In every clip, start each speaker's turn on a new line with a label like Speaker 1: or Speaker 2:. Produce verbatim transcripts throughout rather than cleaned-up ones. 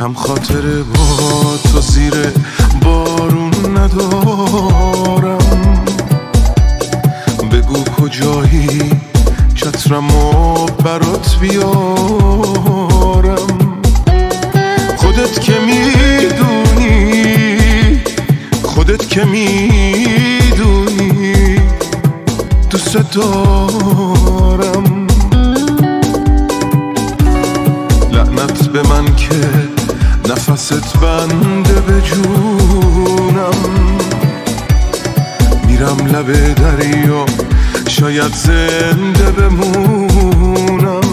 Speaker 1: کم خاطر با تو زیر بارون ندارم. بگو کجایی چترمو برات بیارم. خودت که میدونی خودت که میدونی دوست دارم. لعنت به من که نفست بنده به جونم. میرم لب دریا شاید زنده بمونم.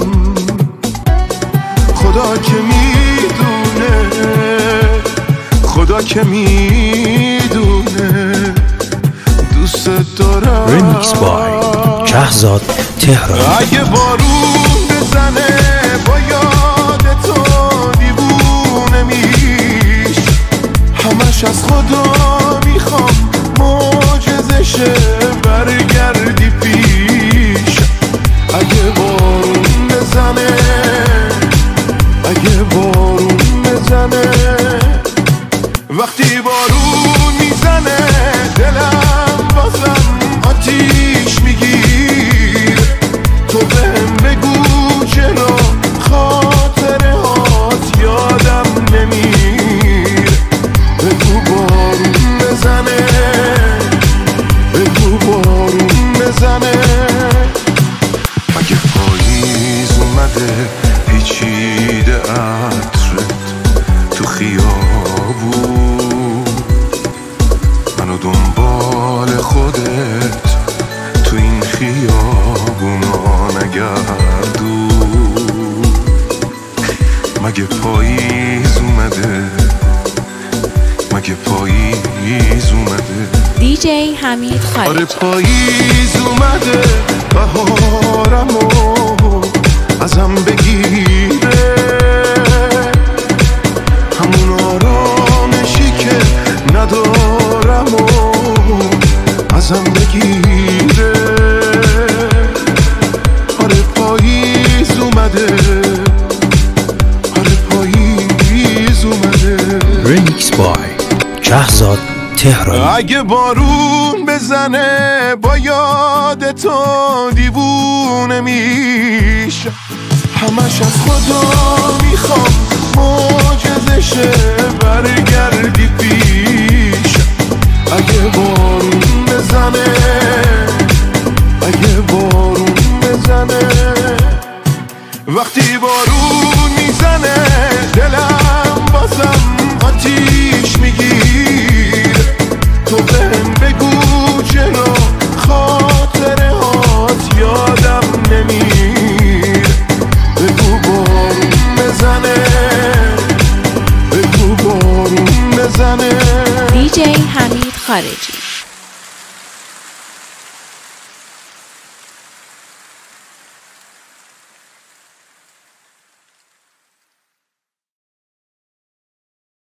Speaker 1: خدا که میدونه خدا که میدونه دوست دارم.
Speaker 2: ریمیکس بای شهزاد تهرانی.
Speaker 1: اگه بارون بزنه با یاد تو دیوونه میش. همش از خدا میخوام معجزشه برگردی پیش. اگه بارون بزنه اگه بارون بزنه وقتی بارون میزنه دلم بازم آتیش میگیر. تو بهم بگو چرا خاطره هات یادم نمیر. بگو بارون بزنه بگو بارون بزنه. اگه پاییز اومده پیچیده عطرت تو خیابون، منو دنبال خودت تو این خیابونا نگردون. مگه پاییز اومده مگه پاییز اومده.
Speaker 3: دیجی حمید خارجی.
Speaker 1: آره پاییز اومده بهارمو ازم بگیره. همون آرامشی که ندارم و ازم بگیره. آره پاییز اومده آره پاییز اومده.
Speaker 2: ریمیکس بای شهزاد تهرانی.
Speaker 1: اگه بارون بزنه با یاد تو دیوونه میشه. همش از خدا میخوام معجزشه برگردی پیش. اگه بارون بزنه اگه بارون بزنه وقتی بارون میزنه دلم بازم آتیش میگیر. تو بهم بگو چرا خاطره هات یادم نمیر. بگو بارون بزنه بگو بارون بزنه.
Speaker 3: دیجی حمید خارجی.